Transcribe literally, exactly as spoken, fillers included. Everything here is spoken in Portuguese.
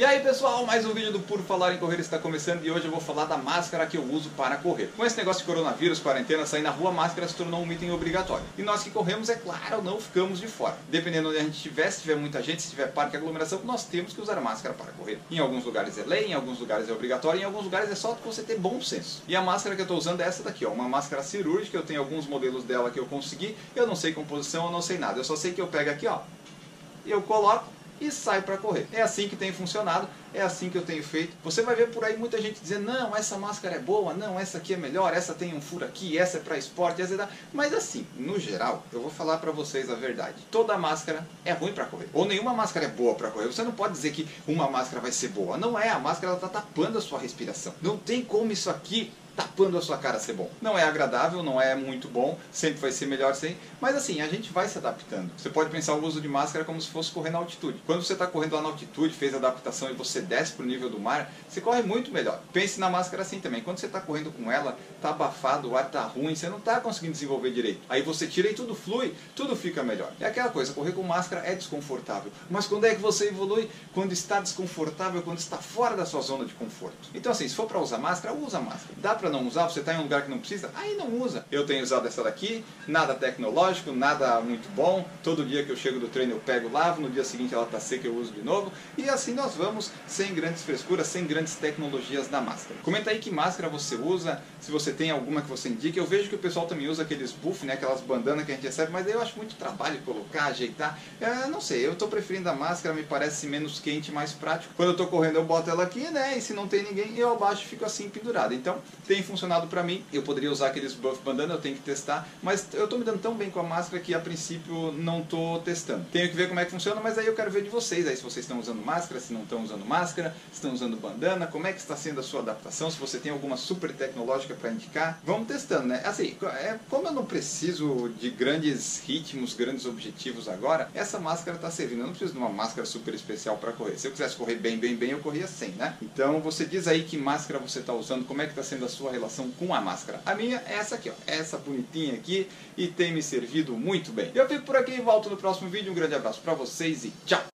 E aí pessoal, mais um vídeo do Puro Falar em Correr está começando e hoje eu vou falar da máscara que eu uso para correr. Com esse negócio de coronavírus, quarentena, sair na rua, a máscara se tornou um item obrigatório. E nós que corremos, é claro, não ficamos de fora. Dependendo de onde a gente estiver, se tiver muita gente, se tiver parque e aglomeração, nós temos que usar a máscara para correr. Em alguns lugares é lei, em alguns lugares é obrigatório, em alguns lugares é só você ter bom senso. E a máscara que eu estou usando é essa daqui, ó, uma máscara cirúrgica, eu tenho alguns modelos dela que eu consegui, eu não sei composição, eu não sei nada, eu só sei que eu pego aqui, ó, e eu coloco e sai para correr. É assim que tem funcionado, é assim que eu tenho feito. Você vai ver por aí muita gente dizendo, não, essa máscara é boa, não, essa aqui é melhor, essa tem um furo aqui, essa é para esporte, essa é da... Mas assim, no geral, eu vou falar para vocês a verdade. Toda máscara é ruim para correr. Ou nenhuma máscara é boa para correr. Você não pode dizer que uma máscara vai ser boa. Não é, a máscara está tapando a sua respiração. Não tem como isso aqui tapando a sua cara ser bom. Não é agradável, não é muito bom, sempre vai ser melhor sem, mas assim, a gente vai se adaptando. Você pode pensar o uso de máscara como se fosse correr na altitude. Quando você está correndo lá na altitude, fez a adaptação e você desce para o nível do mar, você corre muito melhor. Pense na máscara assim também. Quando você está correndo com ela, está abafado, o ar está ruim, você não está conseguindo desenvolver direito. Aí você tira e tudo flui, tudo fica melhor. É aquela coisa, correr com máscara é desconfortável. Mas quando é que você evolui? Quando está desconfortável, quando está fora da sua zona de conforto. Então assim, se for para usar máscara, usa máscara. Dá para não usar, você está em um lugar que não precisa, aí não usa. Eu tenho usado essa daqui, nada tecnológico, nada muito bom. Todo dia que eu chego do treino eu pego, lavo, no dia seguinte ela está seca eu uso de novo. E assim nós vamos, sem grandes frescuras, sem grandes tecnologias na máscara. Comenta aí que máscara você usa, se você tem alguma que você indique. Eu vejo que o pessoal também usa aqueles buff, né, aquelas bandanas que a gente recebe, mas eu acho muito trabalho colocar, ajeitar. Eu não sei, eu estou preferindo a máscara, me parece menos quente, mais prático. Quando eu estou correndo eu boto ela aqui, né, e se não tem ninguém eu abaixo e fico assim pendurado. Então tem funcionado para mim, eu poderia usar aqueles buff bandana, eu tenho que testar, mas eu estou me dando tão bem com a máscara que a princípio não estou testando. Tenho que ver como é que funciona, mas aí eu quero ver de vocês, aí se vocês estão usando máscara, se não estão usando máscara, se estão usando bandana, como é que está sendo a sua adaptação, se você tem alguma super tecnológica para indicar. Vamos testando, né? Assim, é, como eu não preciso de grandes ritmos, grandes objetivos agora, essa máscara está servindo. Eu não preciso de uma máscara super especial para correr. Se eu quisesse correr bem, bem, bem, eu corria sem, né? Então você diz aí que máscara você está usando, como é que está sendo a sua relação com a máscara. A minha é essa aqui, ó, essa bonitinha aqui, e tem me servido muito bem. Eu fico por aqui e volto no próximo vídeo. Um grande abraço para vocês e tchau!